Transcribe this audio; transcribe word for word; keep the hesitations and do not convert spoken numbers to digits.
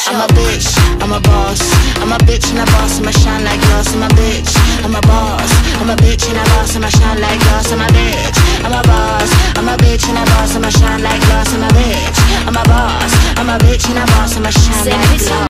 I'm a bitch, I'm a boss. I'm a bitch and a boss, I'ma shine like glass. I'm a bitch, I'm a boss. I'm a bitch and a boss, I'ma shine like glass. I'm a bitch, I'm a boss. I'm a bitch and a boss, I'ma shine like glass. I'm a bitch, I'm a boss. I'm a bitch and a boss, I'ma shine like glass.